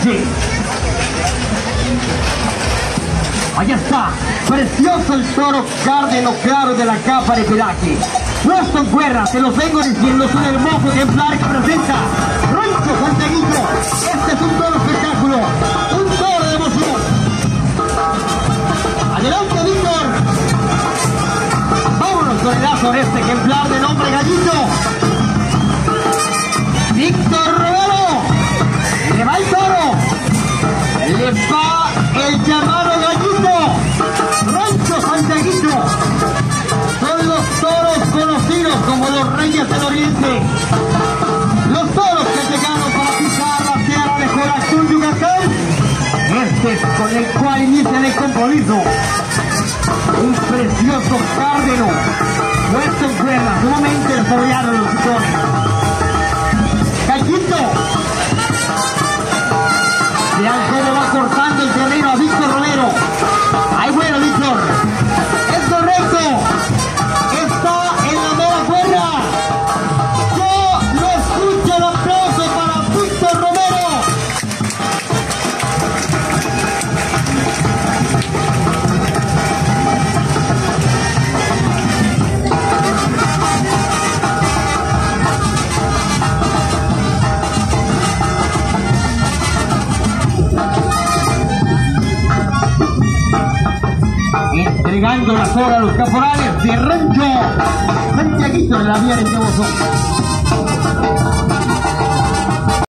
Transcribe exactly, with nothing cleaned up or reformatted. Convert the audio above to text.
noche. Allá está, precioso el toro cárdeno claro de la capa de pelaje. Puesto en cuerda, te los vengo diciendo, es un hermoso ejemplar que presenta Rancho Santiaguito. Este es un toro espectáculo, un toro de emoción. Adelante, Víctor. Vámonos con el lazo de este ejemplar de nombre Gallito. Víctor Romero. Le va el toro. Le va el llamado Gallito. Rancho Santiaguito. Son los toros conocidos como los Reyes del Oriente. Los toros que llegaron para pisar la tierra de Corazón, Yucatán. Este es con el cual inician el compromiso. Un precioso cárdeno, puesto en cuerda, sumamente desarrollado en los picones. Gallito. Vean cómo va cortando el terreno a Víctor Romero. ¡Ay, bueno, Víctor! ¡Es correcto! ¡Está en la mera cuerda! ¡Yo lo escucho! ¡El aplauso para Víctor Romero! Entregando la soga a los caporales de Rancho Santiaguito en la vía de Nuevo Sol.